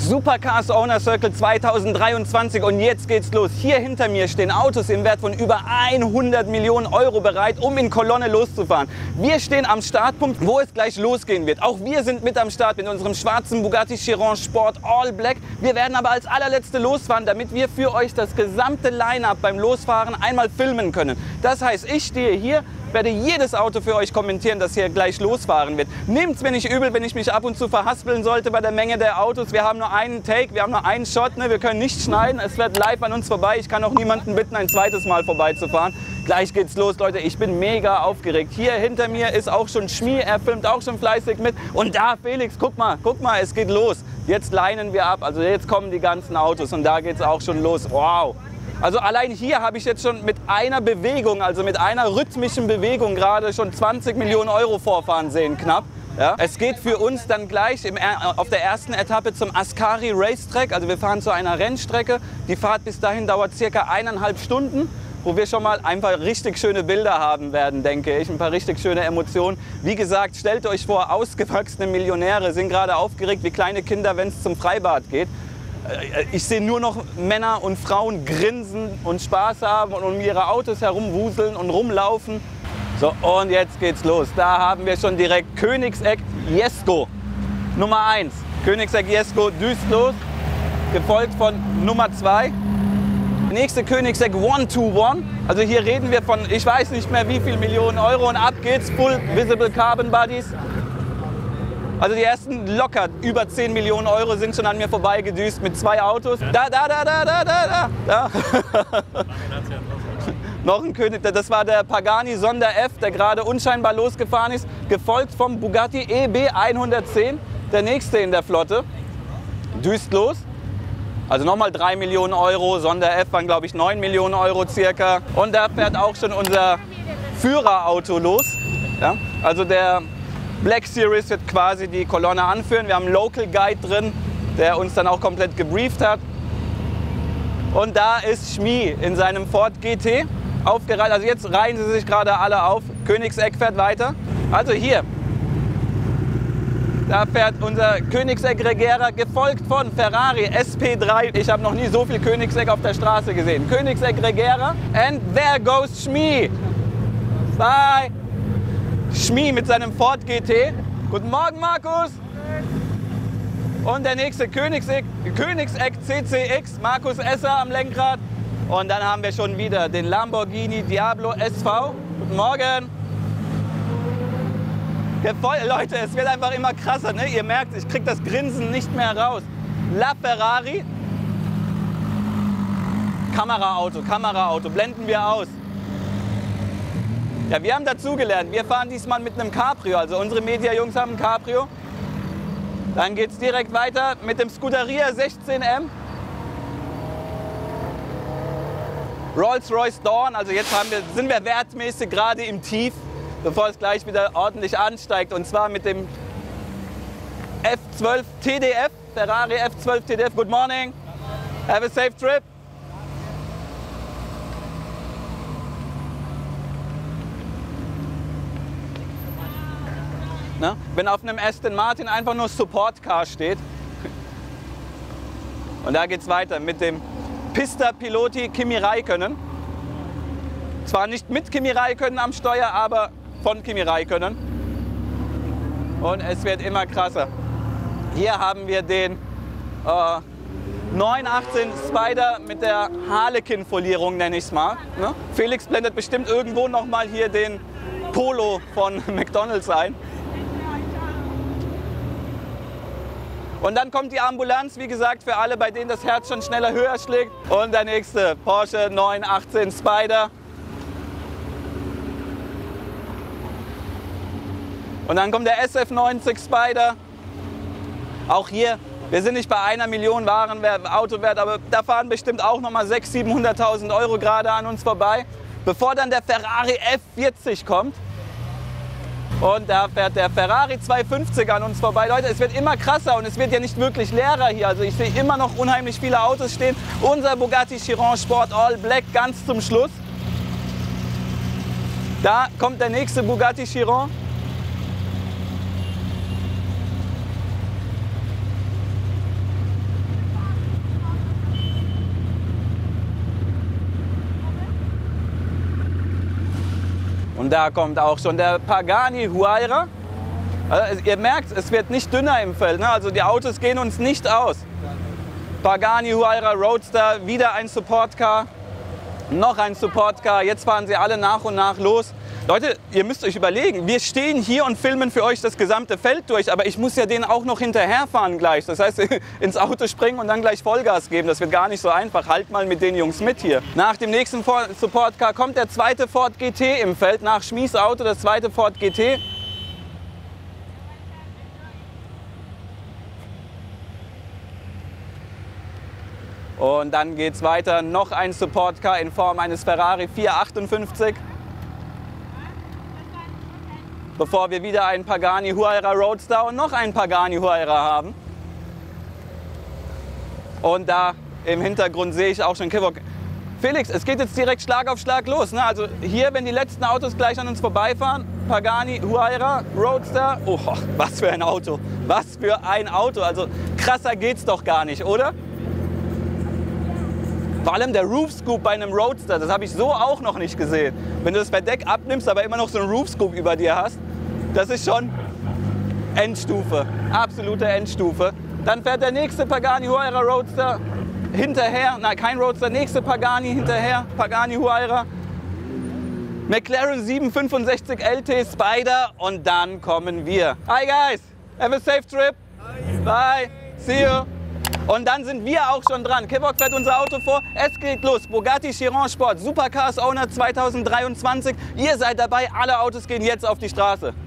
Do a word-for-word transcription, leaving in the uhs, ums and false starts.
Supercars Owner Circle zweitausenddreiundzwanzig und jetzt geht's los. Hier hinter mir stehen Autos im Wert von über hundert Millionen Euro bereit, um in Kolonne loszufahren. Wir stehen am Startpunkt, wo es gleich losgehen wird. Auch wir sind mit am Start mit unserem schwarzen Bugatti Chiron Sport All Black. Wir werden aber als allerletzte losfahren, damit wir für euch das gesamte Line-Up beim Losfahren einmal filmen können. Das heißt, ich stehe hier, werde jedes Auto für euch kommentieren, das hier gleich losfahren wird. Nehmt es mir nicht übel, wenn ich mich ab und zu verhaspeln sollte bei der Menge der Autos. Wir haben nur einen Take, wir haben nur einen Shot, ne? Wir können nicht schneiden, es wird live an uns vorbei. Ich kann auch niemanden bitten, ein zweites Mal vorbeizufahren. Gleich geht's los, Leute. Ich bin mega aufgeregt. Hier hinter mir ist auch schon Schmi, er filmt auch schon fleißig mit. Und da, Felix, guck mal, guck mal, es geht los. Jetzt linen wir ab, also jetzt kommen die ganzen Autos und da geht's auch schon los. Wow! Also allein hier habe ich jetzt schon mit einer Bewegung, also mit einer rhythmischen Bewegung gerade schon zwanzig Millionen Euro vorfahren sehen, knapp. Ja. Es geht für uns dann gleich im, auf der ersten Etappe zum Ascari Racetrack. Also wir fahren zu einer Rennstrecke. Die Fahrt bis dahin dauert circa eineinhalb Stunden, wo wir schon mal ein paar richtig schöne Bilder haben werden, denke ich. Ein paar richtig schöne Emotionen. Wie gesagt, stellt euch vor, ausgewachsene Millionäre sind gerade aufgeregt wie kleine Kinder, wenn es zum Freibad geht. Ich sehe nur noch Männer und Frauen grinsen und Spaß haben und um ihre Autos herumwuseln und rumlaufen. So, und jetzt geht's los. Da haben wir schon direkt Koenigsegg Jesko. Nummer eins. Koenigsegg Jesko düst los, gefolgt von Nummer zwei. Nächste Koenigsegg one two one. Also hier reden wir von, ich weiß nicht mehr wie viel Millionen Euro und ab geht's. Full Visible Carbon Bodies. Also die ersten locker über zehn Millionen Euro sind schon an mir vorbeigedüst mit zwei Autos. Da, da, da, da, da, da, da. Noch ein König, das war der Pagani Sonder F, der gerade unscheinbar losgefahren ist, gefolgt vom Bugatti E B hundertzehn, der nächste in der Flotte. Düst los. Also nochmal drei Millionen Euro, Sonder F waren glaube ich neun Millionen Euro circa. Und da fährt auch schon unser Führerauto los. Ja? Also der Black Series wird quasi die Kolonne anführen. Wir haben einen Local Guide drin, der uns dann auch komplett gebrieft hat. Und da ist Schmi in seinem Ford G T aufgereiht. Also jetzt reihen sie sich gerade alle auf. Koenigsegg fährt weiter. Also hier, da fährt unser Koenigsegg Regera, gefolgt von Ferrari S P drei. Ich habe noch nie so viel Koenigsegg auf der Straße gesehen. Koenigsegg Regera. And there goes Schmi. Bye. Schmi mit seinem Ford G T. Guten Morgen, Markus. Und der nächste Koenigsegg, Koenigsegg C C X, Markus Esser am Lenkrad. Und dann haben wir schon wieder den Lamborghini Diablo S V. Guten Morgen. Leute, es wird einfach immer krasser, ne? Ihr merkt, ich kriege das Grinsen nicht mehr raus. La Ferrari. Kameraauto, Kameraauto, blenden wir aus. Ja, wir haben dazugelernt. Wir fahren diesmal mit einem Cabrio. Also unsere Media-Jungs haben ein Cabrio. Dann geht es direkt weiter mit dem Scuderia sechzehn M. Rolls-Royce Dawn. Also jetzt haben wir, sind wir wertmäßig gerade im Tief, bevor es gleich wieder ordentlich ansteigt. Und zwar mit dem F zwölf T D F, Ferrari F zwölf T D F. Good morning. Have a safe trip. Ne? Wenn auf einem Aston Martin einfach nur Support Car steht. Und da geht es weiter mit dem Pista Piloti Kimi Räikkönen. Zwar nicht mit Kimi Räikkönen am Steuer, aber von Kimi Räikkönen. Und es wird immer krasser. Hier haben wir den äh, neun achtzehn Spider mit der Harlequin-Folierung, nenne ich es mal. Ne? Felix blendet bestimmt irgendwo noch mal hier den Polo von McDonald's ein. Und dann kommt die Ambulanz, wie gesagt, für alle, bei denen das Herz schon schneller höher schlägt. Und der nächste, Porsche neun achtzehn Spider. Und dann kommt der S F neunzig Spider. Auch hier, wir sind nicht bei einer Million Warenwert, Autowert, aber da fahren bestimmt auch nochmal sechshunderttausend, siebenhunderttausend Euro gerade an uns vorbei. Bevor dann der Ferrari F vierzig kommt. Und da fährt der Ferrari zweihundertfünfzig an uns vorbei. Leute, es wird immer krasser und es wird ja nicht wirklich leerer hier. Also ich sehe immer noch unheimlich viele Autos stehen. Unser Bugatti Chiron Sport All Black ganz zum Schluss. Da kommt der nächste Bugatti Chiron. Und da kommt auch schon der Pagani Huayra. Also ihr merkt, es wird nicht dünner im Feld, ne? Also die Autos gehen uns nicht aus. Pagani Huayra Roadster, wieder ein Support-Car, noch ein Support-Car. Jetzt fahren sie alle nach und nach los. Leute, ihr müsst euch überlegen, wir stehen hier und filmen für euch das gesamte Feld durch, aber ich muss ja denen auch noch hinterherfahren gleich. Das heißt, ins Auto springen und dann gleich Vollgas geben. Das wird gar nicht so einfach. Halt mal mit den Jungs mit hier. Nach dem nächsten Support-Car kommt der zweite Ford G T im Feld. Nach Schmies Auto das zweite Ford G T. Und dann geht es weiter. Noch ein Support-Car in Form eines Ferrari vierhundertachtundfünfzig. Bevor wir wieder einen Pagani Huayra Roadster und noch einen Pagani Huayra haben. Und da im Hintergrund sehe ich auch schon Kivok. Felix, es geht jetzt direkt Schlag auf Schlag los. Ne? Also hier, wenn die letzten Autos gleich an uns vorbeifahren, Pagani Huayra Roadster. Oh, was für ein Auto. Was für ein Auto. Also krasser geht's doch gar nicht, oder? Vor allem der Roof Scoop bei einem Roadster, das habe ich so auch noch nicht gesehen. Wenn du das Verdeck abnimmst, aber immer noch so einen Roof Scoop über dir hast, das ist schon Endstufe, absolute Endstufe. Dann fährt der nächste Pagani Huayra Roadster hinterher, nein, kein Roadster, nächste Pagani hinterher, Pagani Huayra. McLaren siebenhundertfünfundsechzig L T Spider und dann kommen wir. Hi guys, have a safe trip. Bye, see you. Und dann sind wir auch schon dran. Kivok fährt unser Auto vor. Es geht los. Bugatti Chiron Sport Supercars Owner zweitausenddreiundzwanzig. Ihr seid dabei. Alle Autos gehen jetzt auf die Straße.